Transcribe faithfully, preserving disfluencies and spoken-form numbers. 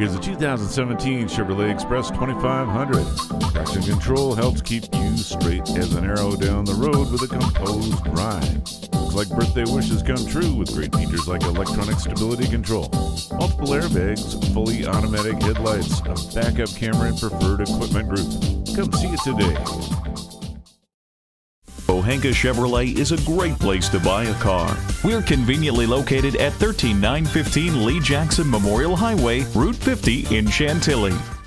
Here's a two thousand seventeen Chevrolet Express twenty-five hundred. Traction control helps keep you straight as an arrow down the road with a composed ride. Looks like birthday wishes come true with great features like electronic stability control, multiple airbags, fully automatic headlights, a backup camera, and preferred equipment group. Come see it today. Pohanka Chevrolet is a great place to buy a car. We're conveniently located at one three nine one five Lee Jackson Memorial Highway, Route fifty in Chantilly.